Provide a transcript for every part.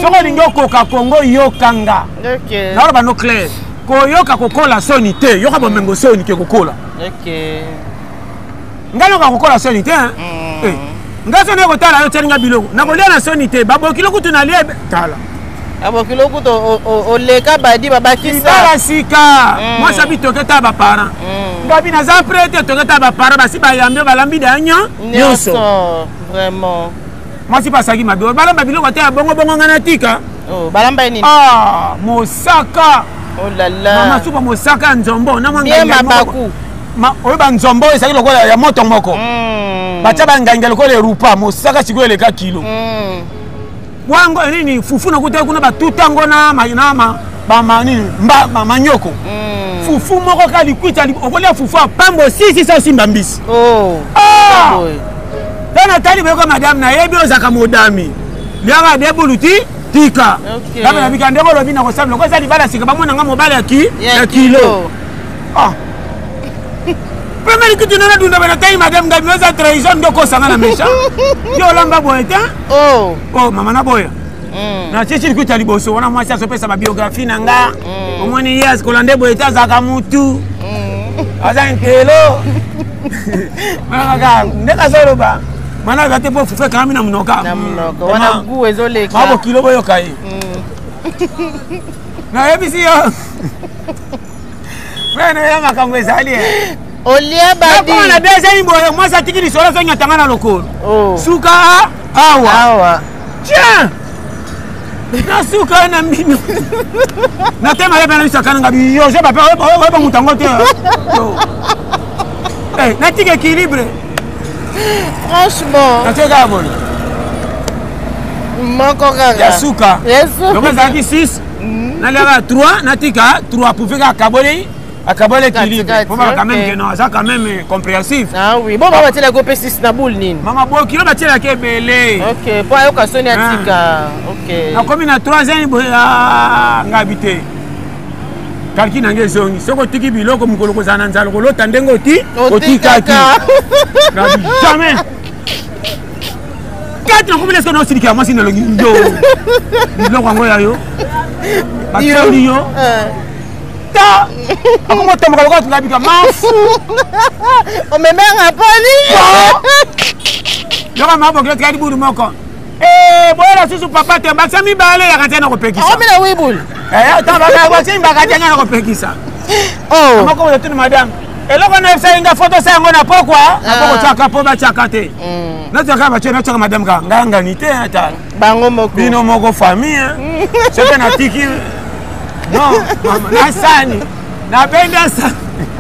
Soko lingo koka Congo yokanga. OK. Na ba no clair. Ko yoka kokola soni te, yoka bomengo soni ke kokola. OK. Ngalo ka kokola soni te hein. Ngaso ne ko tala yo tsenga biloko. Na ko lia na soni te, babo kiloko tunalie tala. Abo kiloko to o leka badi babakisa. Bala sika. Moi sabi toketa ba parents. Ngabi na za prete toketa ba parents basi ba yambe balambi danyo. Nyoso. Vraiment. Moi si pas sagi mabi. Balamba biloko te bongo bongo ngana tika. Oh, balamba nini? Ah, Mosaka. Oh là là. Mama supa Mosaka nzombo na mwanga. Bien mabaku. Oyo ba nzombo esaki lokola ya moto moko. Bacha banganga lokola rupa Mosaka siko eleka kilo. Wango nini fufu na kuta kuna batutango na mainama ba nini mba manyoko. Fufu moko kali kwita okolia fufu pambo sisi sa simba mbisi. Oh. Ah. Tana tali beko madame na yebi ozaka modami. Lianga debuluti tika. Okay. Kama nabika ndeko lobi na kosablo ko sali bala sika bamona nga mobile ya kilo. Ah. Premier que tu n'as pas de taille, madame Gamiosa trahison de Kosanga na méchant. Yo lamba boyeta. Oh. Oh, maman na boya. Na chichi kuta liboso, wana mwasi asopesa ba biographie nanga. Omoni yes kolande boyeta zaka mutu. Aza nkelo. Maka ndeka zoroba. Mana gate po fufe kami na mnoka. Na mnoka. Wana gu ezoleka. Mabo kilo boyo kai. Na ebisi yo. Mena ya makambo ezali. Olia badi. Kwa na deza ni boyo, moi ça tiki lisolo so nyatanga na lokolo. Oh. Suka awa. Awa. Tiens. Na suka na mino. Na tema ya bana misaka nga bi yo je ba ba mutango te. Eh, na tiki équilibre. Franchement. Na teka bon. Moko kaka. Ya suka. Yesu. Donc ça qui 6. Na la 3, na tika 3 pour faire kabole. Akabole équilibre. Faut pas quand même que non, ça quand même compréhensif. Ah oui. Bon ba batela go pesi na boule nini. Mama bo kilo batela ke belé. OK, po ayo kasoni atika. OK. Na komi na 3 ans bo ngabité. Kalki nange zongi. Soko tiki biloko mukolo ko zana nzalo ko lota ndengo ti otikaki. Ngabi jamais. Quatre ko bilesko no siriki amasi na longi ndo. Biloko ngo yayo. Batoli yo. Ta. Ako mo tomo ko ngabika mafu. O memenga poni. Yoka mabo kile kadi buru moko. Bola susu papa te baksa mi bale ya katena ko pekisa. O mina wibul. Ta baka ko simba katena ko pekisa. Oh. Moko ko tuni madame. Eloko na fsa inga photo sa ngo na pokwa, apoko chaka po ba chakate. Na chaka ba chena chaka madame ka nganga ni te ata. Bango moko. Bino moko famille. Sope na tiki. Non, mama na sani. Napenda sana.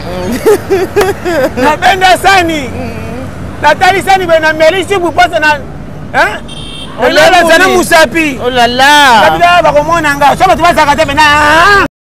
Napenda sani. Natali sani bena melisi buposa na Olela sana musapi. Oh là là. Kabila ba komona nga. Soba tubasa kate bena.